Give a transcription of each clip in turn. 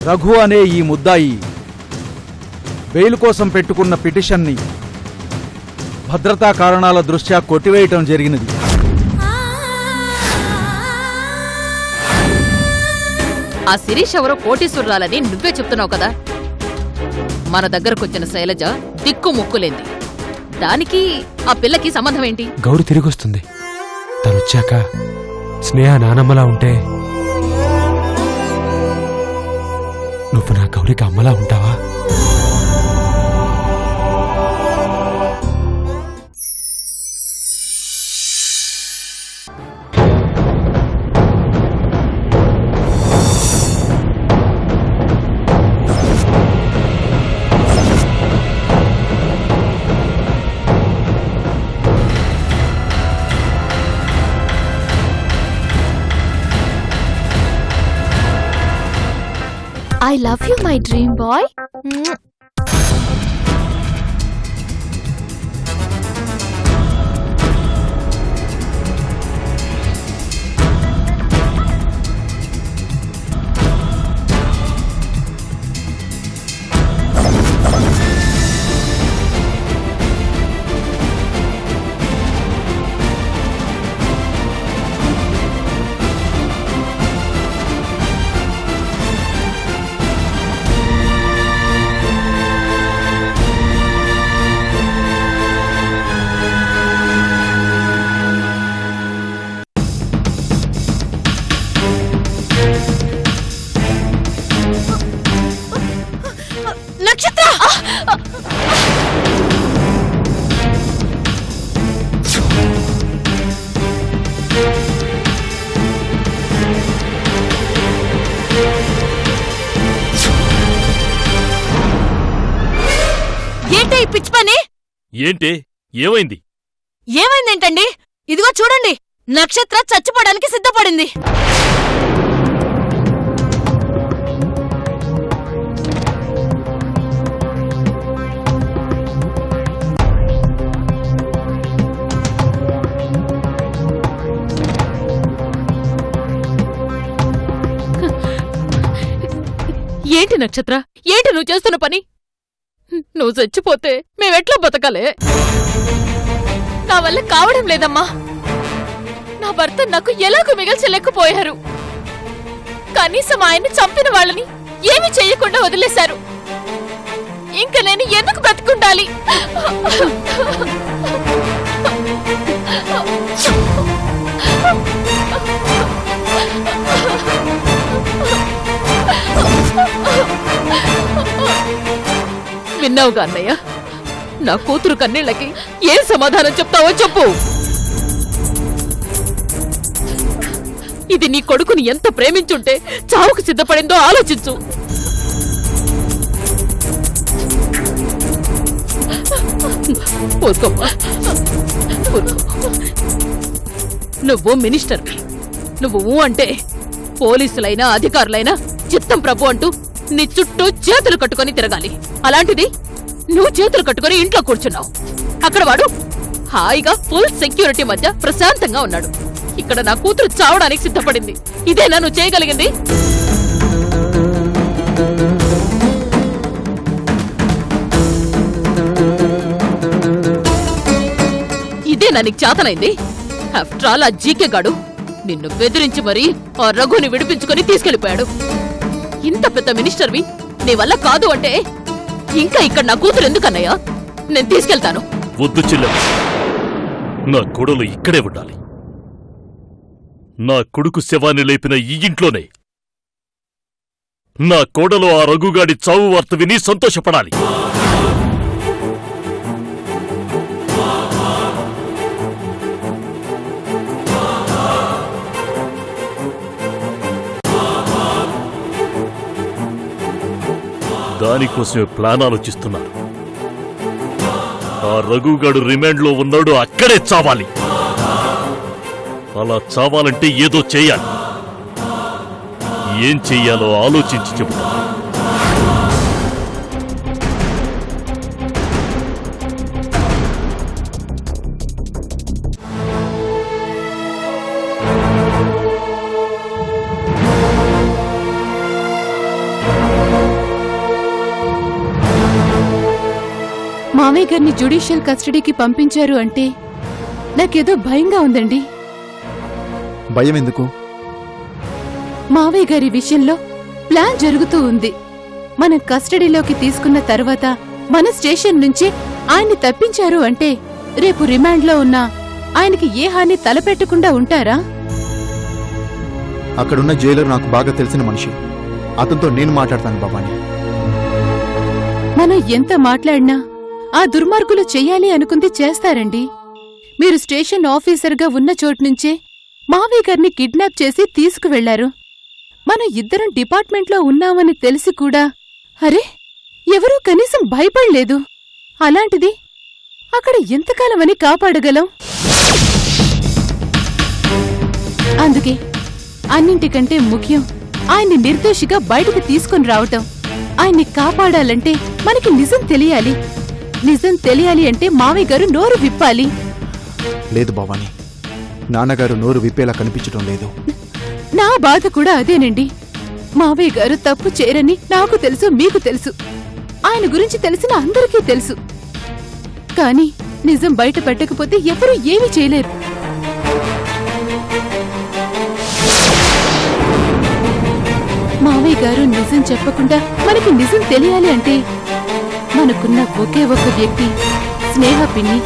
రఘు అనే ఈ ముద్దాయి బెయిల్ కోసం పెట్టుకున్న పిటిషన్ని భద్రతా కారణాల దృష్ట్యా కొట్టివేయటం జరిగినది. ఆ శిరీష్ ఎవరో కోటీశ్వరురాలని నువ్వే చెప్తున్నావు కదా. మన దగ్గరకొచ్చిన శైలజ దిక్కు ముక్కులేంది. దానికి ఆ పిల్లకి సంబంధం ఏంటి? గౌరి తిరిగొస్తుంది. తనొచ్చాక స్నేహ నానమ్మలా ఉంటే నువ్వు నా గౌరికి అమ్మలా ఉంటావా? I love you, my dream boy. ఏంటి? ఏమైంది? ఏమైందేంటండి? ఇదిగో చూడండి, నక్షత్ర చచ్చిపోవడానికి సిద్ధపడింది. ఏంటి నక్షత్ర, ఏంటి నువ్వు చేస్తున్న పని? నువ్వు చచ్చిపోతే మేమెట్లా బతకాలే? నా వల్ల కావడం లేదమ్మా. నా భర్త నాకు ఎలాగూ మిగల్చలేకపోయారు. కనీసం ఆయన్ని చంపిన వాళ్ళని ఏమీ చెయ్యకుండా వదిలేశారు. ఇంక నేను ఎందుకు బ్రతుకుండాలి? విన్నావుగా అన్నయ్య, నా కూతురు కన్నీళ్ళకి ఏం సమాధానం చెప్తావో చెప్పు. ఇది నీ కొడుకుని ఎంత ప్రేమించుంటే చావుకు సిద్ధపడిందో ఆలోచించు. నువ్వు మినిస్టర్వి. నువ్వు అంటే పోలీసులైనా అధికారులైనా చిత్తం ప్రభు అంటూ నీ చుట్టూ చేతులు కట్టుకొని తిరగాలి. అలాంటిది నువ్వు చేతులు కట్టుకొని ఇంట్లో కూర్చున్నావు. అక్కడ వాడు హాయిగా ఫుల్ సెక్యూరిటీ మధ్య ప్రశాంతంగా ఉన్నాడు. ఇక్కడ నా కూతురు చావడానికి సిద్ధపడింది. ఇదేనా నువ్వు చేయగలిగింది? ఇదేనా నీకు చేతనైంది? ఆఫ్టర్ ఆల్ ఆ జీకే గాడు నిన్ను బెదిరించి మరీ ఆ రఘుని విడిపించుకొని తీసుకెళ్లిపోయాడు. ఇంత పెద్ద మినిస్టర్వి, నీ వల్ల కాదు అంటే ఇంకా ఇక్కడ నా కూతురు ఎందుకన్నయ్యా? నేను తీసుకెళ్తాను. వద్దు చెల్లెమ్మ, నా కొడులు ఇక్కడే ఉండాలి. నా కొడుకు శవాన్ని లేపిన ఈ ఇంట్లోనే నా కోడలో ఆ రఘుగాడి చావు వార్త విని సంతోషపడాలి. దానికోసమే ప్లాన్ ఆలోచిస్తున్నారు. ఆ రఘుగాడు రిమాండ్లో ఉన్నాడు, అక్కడే చావాలి. అలా చావాలంటే ఏదో చెయ్యాలి. ఏం చెయ్యాలో ఆలోచించి చెబుతా. మామయ్య గారిని జ్యుడిషియల్ కస్టడీకి పంపించారు అంటే నాకేదో భయంగా ఉందండి. భయం ఎందుకు? మావయ్య గారి విషయంలో ప్లాన్ జరుగుతూ ఉంది. మనం కస్టడీలోకి తీసుకున్న తర్వాత మన స్టేషన్ నుంచి ఆయన్ని తప్పించారు అంటే రేపు రిమాండ్లో ఉన్న ఆయనకి ఏ హాని తలపెట్టకుండా ఉంటారా? అక్కడున్న జైలర్ నాకు బాగా తెలిసిన మనిషి. అతనితో నేను మాట్లాడతాను భవాని. మనం ఎంత మాట్లాడినా ఆ దుర్మార్గులు చెయ్యాలి అనుకుంది చేస్తారండి. మీరు స్టేషన్ ఆఫీసర్గా ఉన్న చోటునుంచే మావయ్య గారిని కిడ్నాప్ చేసి తీసుకువెళ్లారు. మనం ఇద్దరం డిపార్ట్మెంట్లో ఉన్నామని తెలిసి కూడా అరే ఎవరూ కనీసం భయపడలేదు. అలాంటిది అక్కడ ఎంతకాలమని కాపాడగలం? అందుకే అన్నింటికంటే ముఖ్యం ఆయన్ని నిర్దోషిగా బయటకు తీసుకుని రావటం. ఆయన్ని కాపాడాలంటే మనకి నిజం తెలియాలి. నిజం తెలియాలి అంటే మావయ్య గారు నోరు విప్పాలి. లేదు భవాని, నాన్నగారు నోరు విప్పేలా కనిపించడం లేదు. నా బాధ కూడా అదేనండి. మావయ్య గారు తప్పు చేయరని నాకు తెలుసు, మీకు తెలుసు, ఆయన గురించి తెలిసిన అందరికీ తెలుసు. కానీ నిజం బయట పెట్టకపోతే ఎవరూ ఏమీ చేయలేరు. మావయ్య గారు నిజం చెప్పకుండా మనకి నిజం తెలియాలి అంటే మనకున్న ఒకే ఒక వ్యక్తి స్నేహ పిన్ని.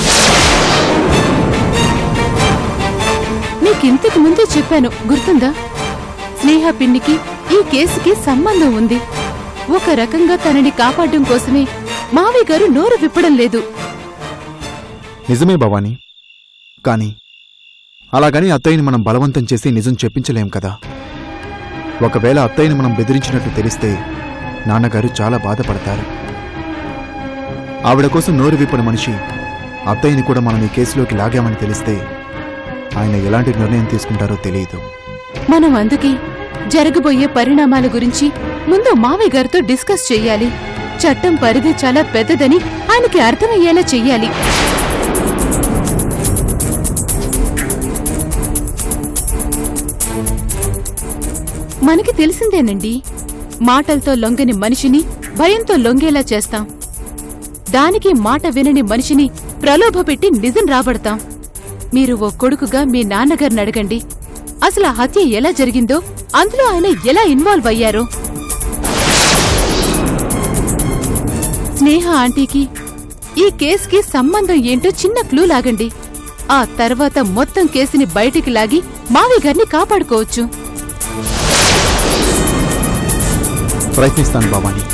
నీకింతకు ముందే చెప్పాను, గుర్తుందా? స్నేహ పిన్నికి ఈ కేసుకి సంబంధం ఉంది. ఒక రకంగా తనని కాపాడడం కోసమే మావయ్య గారు నోరు విప్పడం లేదు. నిజమే భవాని, కానీ అలాగని అత్తయ్యని మనం బలవంతం చేసి నిజం చెప్పించలేం కదా. ఒకవేళ అత్తయ్యని మనం బెదిరించినట్టు తెలిస్తే నాన్నగారు చాలా బాధపడతారు. ఆవిడ కోసం నోరు విప్పని మనిషి అత్తయ్యని కూడా మనం ఈ కేసులోకి లాగామని తెలిస్తే ఆయన ఎలాంటి నిర్ణయం తీసుకుంటారో తెలియదు. మనం అందుకే జరగబోయే పరిణామాల గురించి ముందు మావయ్య గారితో డిస్కస్ చెయ్యాలి. చట్టం పరిధి చాలా పెద్దదని ఆయనకి అర్థమయ్యేలా చెయ్యాలి. మనకి తెలిసిందేనండి, మాటలతో లొంగని మనిషిని భయంతో లొంగేలా చేస్తాం. దానికి మాట వినని మనిషిని ప్రలోభపెట్టి నిజం రాబడతాం. మీరు ఓ కొడుకుగా మీ నాన్నగారిని అడగండి, అసలు ఆ హత్య ఎలా జరిగిందో, అందులో ఆయన ఎలా ఇన్వాల్వ్ అయ్యారో. స్నేహ ఆంటీకి ఈ కేసుకి సంబంధం ఏంటో చిన్న క్లూ లాగండి. ఆ తర్వాత మొత్తం కేసుని బయటికి లాగి మావయ్య గారిని కాపాడుకోవచ్చు. ప్రయత్నిస్తాను భవాని.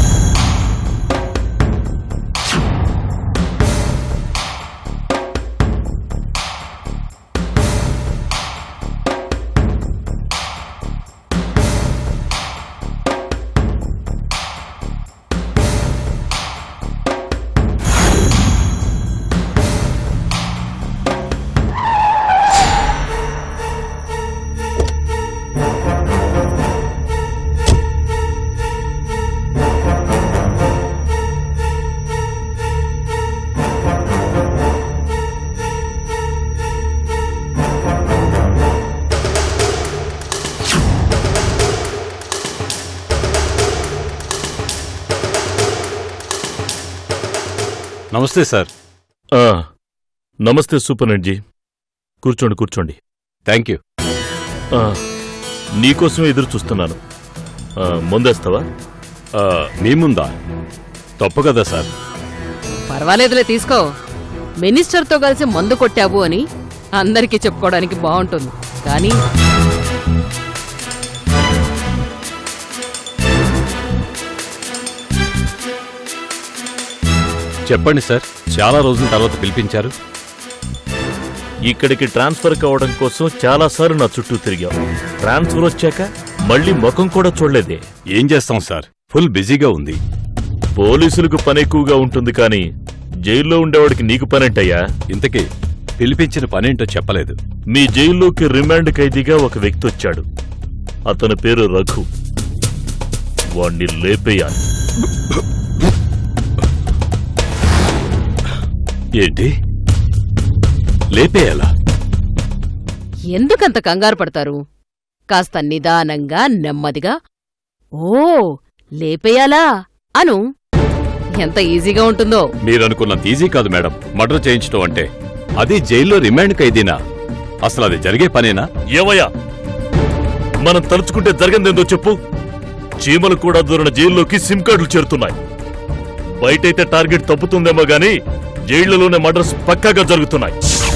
నమస్తే సార్. నమస్తే సూపరింటెండెంట్ జీ. కూర్చోండి కూర్చోండి. Thank you. నీకోసమే ఎదురు చూస్తున్నాను. ముందేస్తావా? మీ ముందా? తప్పు కదా సార్. పర్వాలేదులే, తీసుకో. మినిస్టర్తో కలిసి మందు కొట్టావు అని అందరికీ చెప్పుకోవడానికి బాగుంటుంది. కానీ చెప్పండి సార్, చాలా రోజుల తర్వాత పిలిపించారు. ఇక్కడికి ట్రాన్స్ఫర్ కావడం కోసం చాలాసార్లు నా చుట్టూ తిరిగావు. ట్రాన్స్ఫర్ వచ్చాక మళ్ళీ ముఖం కూడా చూడలేదే. ఏం చేస్తాం సార్, ఫుల్ బిజీగా ఉంది. పోలీసులకు పని ఎక్కువగా ఉంటుంది, కానీ జైల్లో ఉండేవాడికి నీకు పనేంటయ్యా? ఇంతకీ పిలిపించిన పనేంటో చెప్పలేదు. మీ జైల్లోకి రిమాండ్ ఖైదీగా ఒక వ్యక్తి వచ్చాడు. అతని పేరు రఘు. వాణ్ణి లేపేయాలి. ఏంటి, లేపేయాలా? ఎందుకంత కంగారు పడతారు? కాస్త నిదానంగా నెమ్మదిగా ఓ లేపేయాలా అను. ఎంత ఈజీగా ఉంటుందో. మీరనుకున్నంత ఈజీ కాదు మేడం మర్డర్ చేయించడం అంటే. అది జైల్లో రిమాండ్ ఖైదీనా? అసలు అది జరిగే పనేనా? ఏవయ్యా, మనం తలుచుకుంటే జరిగిందేందో చెప్పు. చీమలు కూడా దూరిన జైల్లోకి సిమ్ కార్డులు చేరుతున్నాయి. బయటైతే టార్గెట్ తప్పుతుందేమో గానీ జైళ్లలోనే మర్డర్స్ పక్కాగా జరుగుతున్నాయి.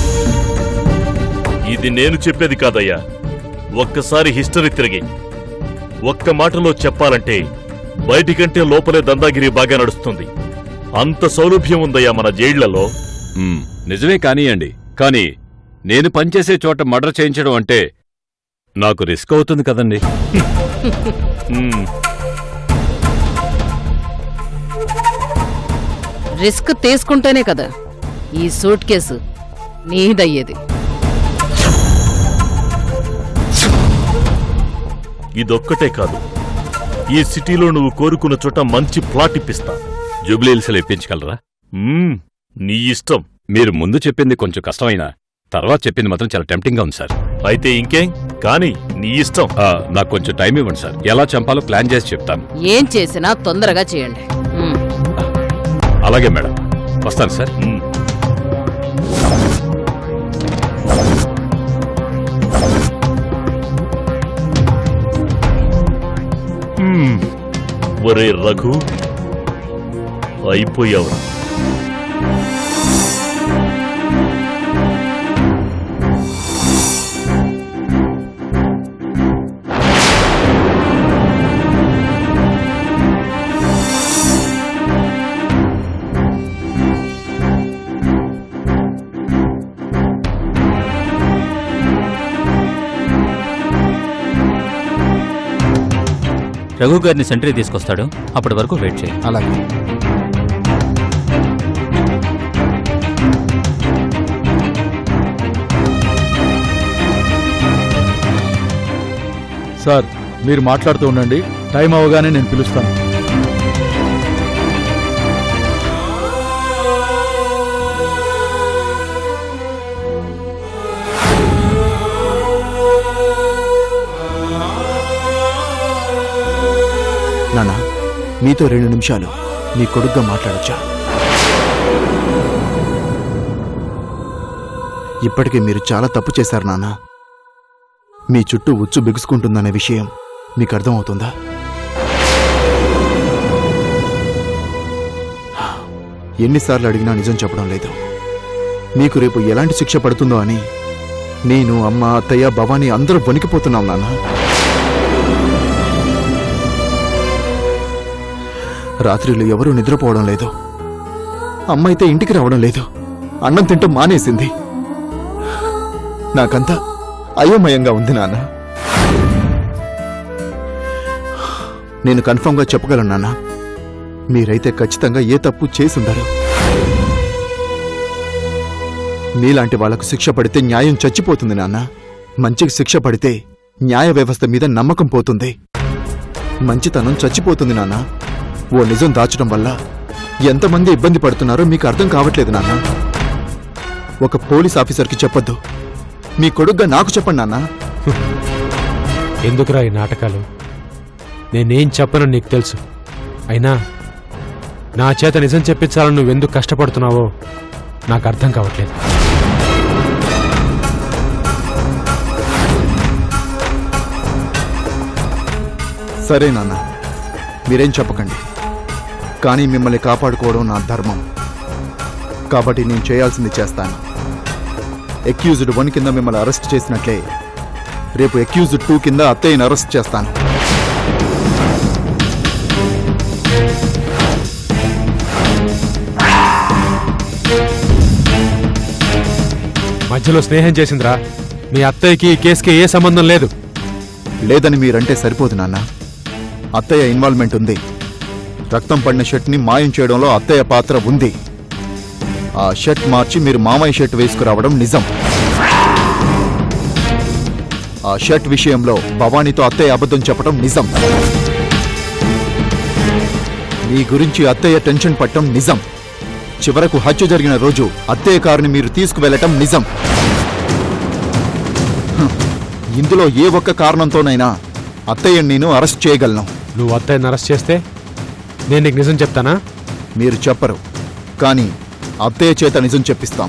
ఇది నేను చెప్పేది కాదయ్యా, ఒక్కసారి హిస్టరీ తిరిగి ఒక్క మాటలో చెప్పాలంటే బయటికంటే లోపలే దందాగిరి బాగా నడుస్తుంది. అంత సౌలభ్యం ఉందయ్యా మన జైళ్లలో. నిజమే కానియండి, కానీ నేను పనిచేసే చోట మర్డర్ చేయించడం అంటే నాకు రిస్క్ అవుతుంది కదండి. రిస్క్ తీసుకుంటేనే కదా ఈ సూట్ కేసు నీదయ్యేది. ఇదొక్కటే కాదు, ఈ సిటీలో నువ్వు కోరుకున్న చోట మంచి ప్లాట్ ఇప్పిస్తా. జూబ్లీహిల్స్లో ఇప్పించగలరా? నీ ఇష్టం. మీరు ముందు చెప్పింది కొంచెం కష్టమైనా తర్వాత చెప్పింది మాత్రం చాలా టెంప్టింగ్ గా ఉంది సార్. అయితే ఇంకేం కానీ నీ ఇష్టం. నాకు కొంచెం టైం ఇవ్వండి సార్, ఎలా చంపాలో ప్లాన్ చేసి చెప్తాను. ఏం చేసినా తొందరగా చేయండి. అలాగే మేడం, వస్తాను సార్. ఒరే రఘు, అయిపోయావు. రఘు గారిని సెంటరీ తీసుకొస్తాడు, అప్పటి వరకు వెయిట్ చేయి. అలాగే. సార్, మీరు మాట్లాడుతూ ఉండండి, టైం అవగానే నేను పిలుస్తాను. నానా, మీతో 2 నిమిషాలు మీ కొడుగ్గా మాట్లాడొచ్చా? ఇప్పటికే మీరు చాలా తప్పు చేశారు నాన్న. మీ చుట్టూ ఉచ్చు బిగుసుకుంటుందనే విషయం మీకు అర్థమవుతుందా? ఎన్నిసార్లు అడిగినా నిజం చెప్పడం లేదు. మీకు రేపు ఎలాంటి శిక్ష పడుతుందో అని నేను, అమ్మ, అత్తయ్య, భవానీ అందరూ వణికిపోతున్నాం నాన్న. రాత్రిలో ఎవరూ నిద్రపోవడం లేదు. అమ్మ అయితే ఇంటికి రావడం లేదు. అన్నం తింటం మానేసింది. నాకంతా అయోమయంగా ఉంది నాన్న. నేను కన్ఫర్మ్గా చెప్పగలను నాన్న, మీరైతే ఖచ్చితంగా ఏ తప్పు చేసుండరు. మీలాంటి వాళ్లకు శిక్ష పడితే న్యాయం చచ్చిపోతుంది నాన్న. మంచికి శిక్ష పడితే న్యాయ వ్యవస్థ మీద నమ్మకం పోతుంది, మంచితనం చచ్చిపోతుంది నాన్న. ఓ నిజం దాచడం వల్ల ఎంతమంది ఇబ్బంది పడుతున్నారో మీకు అర్థం కావట్లేదు నాన్న. ఒక పోలీస్ ఆఫీసర్కి చెప్పొద్దు, మీ కొడుగ్గా నాకు చెప్పండి నాన్న. ఎందుకురా ఈ నాటకాలు? నేనేం చెప్పను నీకు తెలుసు. అయినా నా చేత నిజం చెప్పించాలని నువ్వెందుకు కష్టపడుతున్నావో నాకు అర్థం కావట్లేదు. సరే నాన్న, మీరేం చెప్పకండి. కానీ మిమ్మల్ని కాపాడుకోవడం నా ధర్మం. కాబట్టి నేను చేయాల్సింది చేస్తాను. అక్యూజ్డ్ 1 కింద మిమ్మల్ని అరెస్ట్ చేసినట్లే రేపు అక్యూజ్డ్ 2 కింద అత్తయ్యని అరెస్ట్ చేస్తాను. మధ్యలో స్నేహం చేసిందిరా. మీ అత్తయ్యకి ఈ కేసుకి ఏ సంబంధం లేదు. లేదని మీరంటే సరిపోదు నాన్న. అత్తయ్య ఇన్వాల్వ్మెంట్ ఉంది. రక్తం పడిన షర్ట్ని మాయం చేయడంలో అత్తయ్య పాత్ర ఉంది. ఆ షర్ట్ మార్చి మీరు మామయ్య షర్ట్ వేసుకురావడం నిజం. ఆ షర్ట్ విషయంలో భవానీతో అత్తయ్య అబద్ధం చెప్పడం నిజం. మీ గురించి అత్తయ్య టెన్షన్ పట్టడం నిజం. చివరకు హత్య జరిగిన రోజు అత్తయ్య కారుని మీరు తీసుకువెళ్లటం నిజం. ఇందులో ఏ ఒక్క కారణంతోనైనా అత్తయ్యని నేను అరెస్ట్ చేయగలను. నువ్వు అత్తయ్యని అరెస్ట్ చేస్తే నేను నీకు నిజం చెప్తానా? మీరు చెప్పరు, కానీ అత్తయ్య చేత నిజం చెప్పిస్తాం.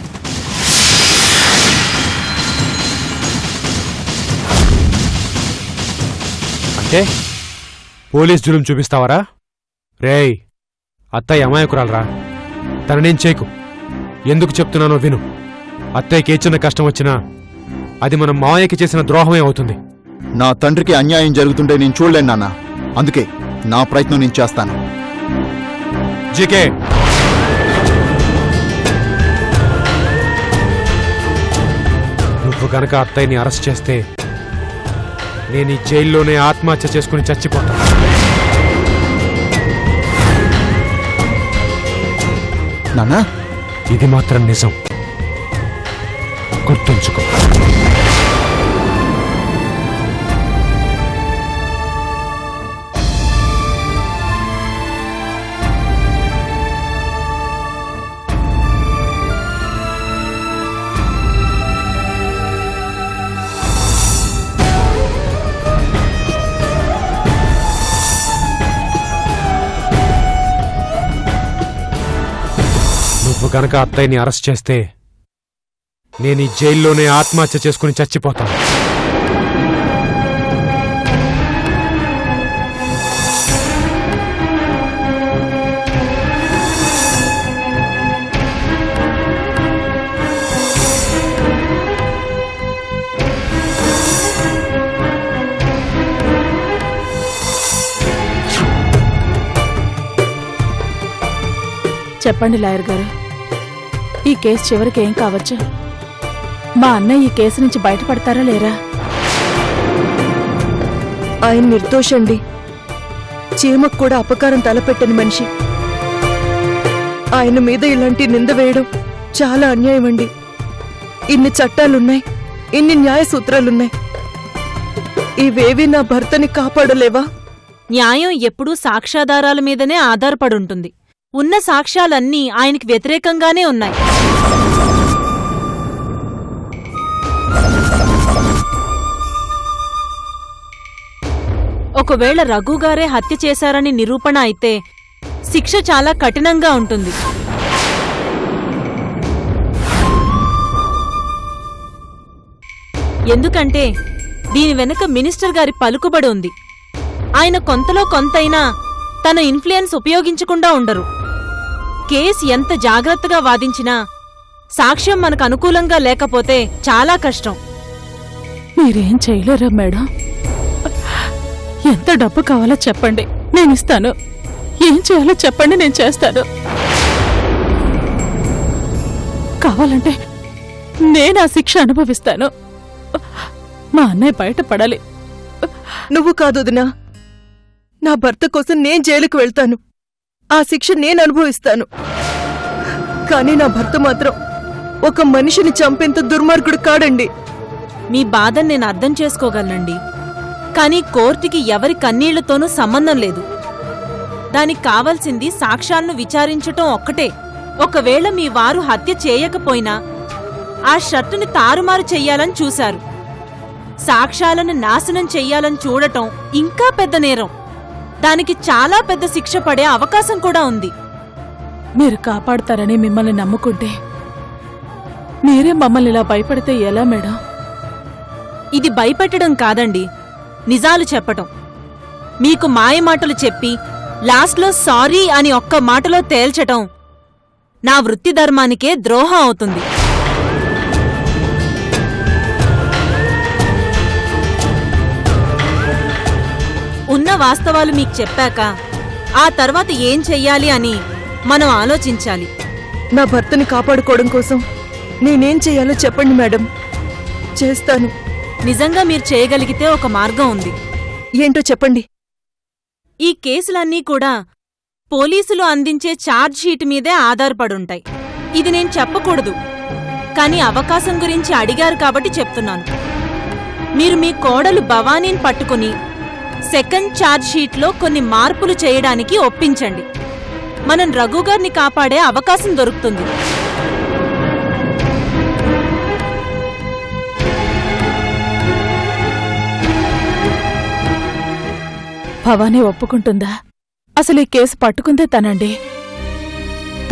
అంటే పోలీస్ జులుం చూపిస్తావరా? రేయ్, అత్తయ్య అమాయకురాలరా, తననేం చేయకు. ఎందుకు చెప్తున్నానో విను. అత్తయ్యకి ఏ చిన్న కష్టం వచ్చినా అది మనం మావయ్యకి చేసిన ద్రోహమే అవుతుంది. నా తండ్రికి అన్యాయం జరుగుతుంటే నేను చూడలేను నాన్న. అందుకే నా ప్రయత్నం నేను చేస్తాను. జీకే, నువ్వు గనక అత్తయ్యని అరెస్ట్ చేస్తే నేను ఈ జైల్లోనే ఆత్మహత్య చేసుకుని చచ్చిపోతాను. నాన్న, ఇది మాత్రం నిజం, గుర్తుంచుకో. నువ్వు గనక అత్తయ్యని అరెస్ట్ చేస్తే నేను ఈ జైల్లోనే ఆత్మహత్య చేసుకుని చచ్చిపోతాను. చెప్పండి లాయర్ గారు, ఈ కేసు చివరికి ఏం కావచ్చు? మా అన్నయ్య ఈ కేసు నుంచి బయటపడతారా లేరా? ఆయన నిర్దోషండి. చీమకు కూడా అపకారం తలపెట్టని మనిషి. ఆయన మీద ఇలాంటి నింద వేయడం చాలా అన్యాయం అండి. ఇన్ని చట్టాలున్నాయి, ఇన్ని న్యాయ సూత్రాలున్నాయి, ఇవేవి నా భర్తని కాపాడలేవా? న్యాయం ఎప్పుడూ సాక్ష్యాధారాల మీదనే ఆధారపడుంటుంది. ఉన్న సాక్ష్యాలన్నీ ఆయనకి వ్యతిరేకంగానే ఉన్నాయి. ఒకవేళ రఘుగారే హత్య చేశారని నిరూపణ అయితే శిక్ష చాలా కఠినంగా ఉంటుంది. ఎందుకంటే దీని వెనుక మినిస్టర్ గారి పలుకుబడి ఉంది. ఆయన కొంతలో కొంతైనా తన ఇన్ఫ్లుయెన్స్ ఉపయోగించకుండా ఉండరు. కేసు ఎంత జాగ్రత్తగా వాదించినా సాక్ష్యం మనకు అనుకూలంగా లేకపోతే చాలా కష్టం. మీరేం చేయలేరా మేడం? ఎంత డబ్బు కావాలో చెప్పండి, నేను ఇస్తాను. ఏం చేయాలో చెప్పండి, నేను చేస్తాను. కావాలంటే నేను ఆ శిక్ష అనుభవిస్తాను. మా అన్నయ్య బయటపడాలి. నువ్వు కాదు వదినా, నా భర్త కోసం నేను జైలుకు వెళ్తాను. ఆ శిక్ష నేను అనుభవిస్తాను. కానీ నా భర్త మాత్రం ఒక మనిషిని చంపేంత దుర్మార్గుడు కాడండి. మీ బాధను నేను అర్థం చేసుకోగలనండి. కానీ కోర్టుకి ఎవరి కన్నీళ్లతోనూ సంబంధం లేదు. దానికి కావలసింది సాక్ష్యాలను విచారించటం ఒక్కటే. ఒకవేళ మీ వారు హత్య చేయకపోయినా ఆ షర్టుని తారుమారు చెయ్యాలని చూశారు. సాక్ష్యాలను నాశనం చెయ్యాలని చూడటం ఇంకా పెద్ద నేరం. దానికి చాలా పెద్ద శిక్ష పడే అవకాశం కూడా ఉంది. మీరు కాపాడతారని మిమ్మల్ని నమ్ముకుంటే మీరే మమ్మల్ని ఇలా భయపడితే ఎలా మేడం? ఇది భయపెట్టడం కాదండి, నిజాలు చెప్పటం. మీకు మాయమాటలు చెప్పి లాస్ట్లో సారీ అని ఒక్క మాటలో తేల్చటం నా వృత్తి ధర్మానికే ద్రోహం అవుతుంది. ఉన్న వాస్తవాలు మీకు చెప్పాక ఆ తర్వాత ఏం చెయ్యాలి అని మనం ఆలోచించాలి. నా భర్తని కాపాడుకోవడం కోసం నేనేం చెయ్యాలో చెప్పండి మేడం, చేస్తాను. నిజంగా మీరు చేయగలిగితే ఒక మార్గం ఉంది. ఏంటో చెప్పండి. ఈ కేసులన్నీ కూడా పోలీసులు అందించే ఛార్జ్ షీట్ మీదే ఆధారపడుంటాయి. ఇది నేను చెప్పకూడదు, కానీ అవకాశం గురించి అడిగారు కాబట్టి చెప్తున్నాను. మీరు మీ కోడలు భవానీని పట్టుకుని సెకండ్ ఛార్జ్ షీట్లో కొన్ని మార్పులు చేయడానికి ఒప్పించండి. మనం రఘుగారిని కాపాడే అవకాశం దొరుకుతుంది. భవానీ ఒప్పుకుంటుందా? అసలు ఈ కేసు పట్టుకుందే తనండి.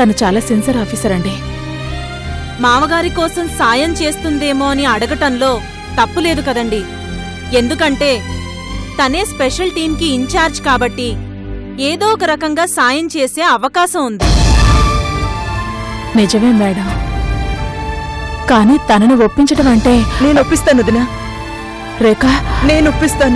తను చాలా సిన్సియర్ ఆఫీసర్ అండి. మామగారి కోసం సాయం చేస్తుందేమో అని అడగటంలో తప్పులేదు కదండి. ఎందుకంటే తనే స్పెషల్ టీంకి ఇన్ఛార్జ్ కాబట్టి ఏదో ఒక రకంగా సాయం చేసే అవకాశం ఉంది. నిజమే మేడం, కానీ తనను ఒప్పించడం అంటే... నేను ఒప్పిస్తాను వదినా. రేఖ, నేను ఒప్పిస్తాను.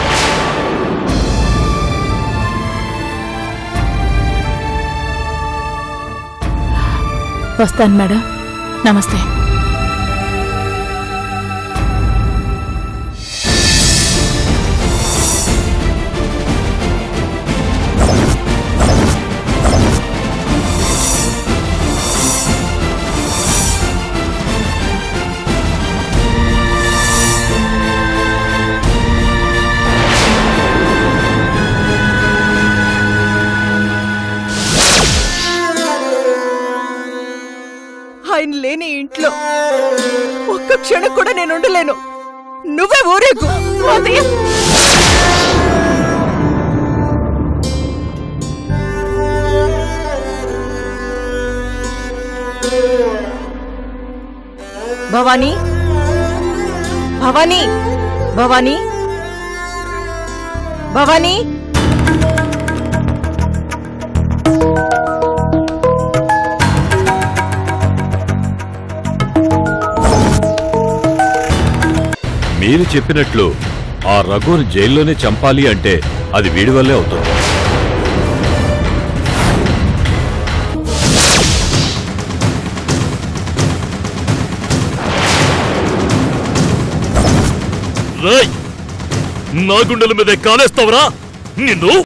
వస్తాను మేడం. నమస్తే. ఆయన లేని ఇంట్లో ఒక్క క్షణం కూడా నేను ఉండలేను. నువ్వే ఊరేగు. భవానీ, భవానీ, భవానీ, భవానీ. మీరు చెప్పినట్లు ఆ రఘుని జైల్లోనే చంపాలి అంటే అది వీడి వల్లే అవుతుంది. నా గుండెల మీదే కాలేస్తావురా నిన్ను.